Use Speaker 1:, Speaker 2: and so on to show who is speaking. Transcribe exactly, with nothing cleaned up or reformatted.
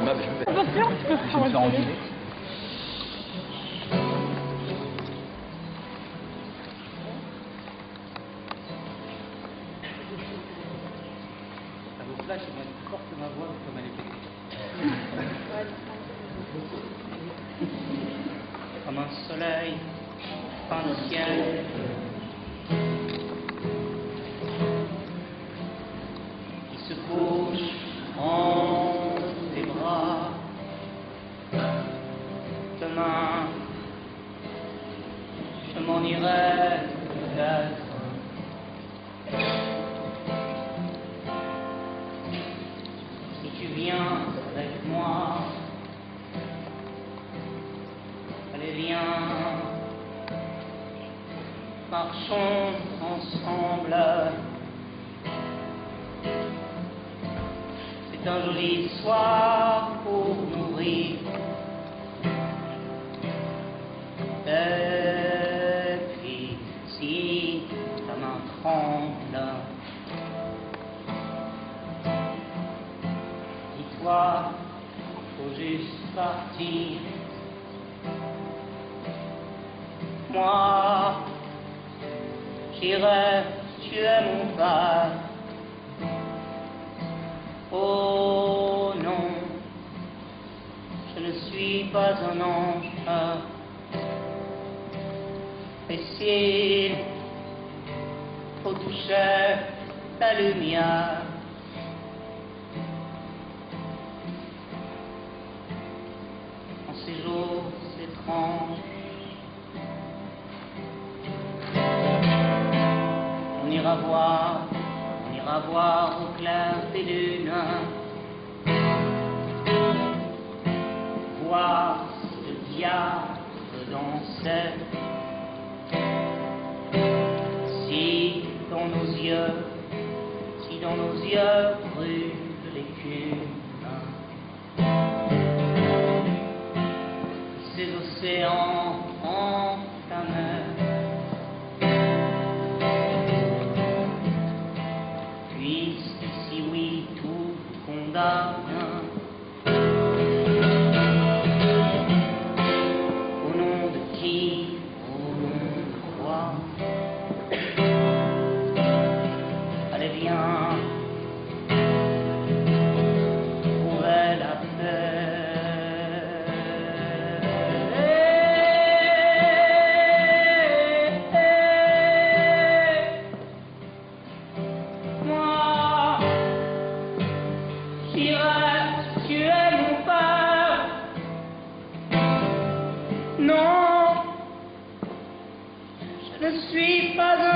Speaker 1: aimable, je vais.
Speaker 2: Pas sûr, tu peux
Speaker 1: Je vais me faire enculer.
Speaker 3: Ça vous flash, moi, je porte ma voix comme elle est pétée. Comme un soleil, fin de ciel. Qui se couche en tes bras. Demain, je m'en irai peut-être. Si tu viens avec moi, allez viens, marchons ensemble. C'est un joli soir pour nourrir. Et puis, si ta main tremble, dis-toi, faut juste partir. Moi, j'irai, tu es mon père. Oh non, je ne suis pas un ange. Et s'il faut toucher la lumière, en ces jours étranges, on ira voir, on ira voir au clair des lunes, voir si le diable dansait. Si dans nos yeux, si dans nos yeux brûlent l'écume, ces océans enflammés, puisqu'ici oui tout condamne. Au nom de qui, au nom de quoi? Allez viens, trouver la paix. Moi, j'irai, tu es mon père. Non, je ne suis pas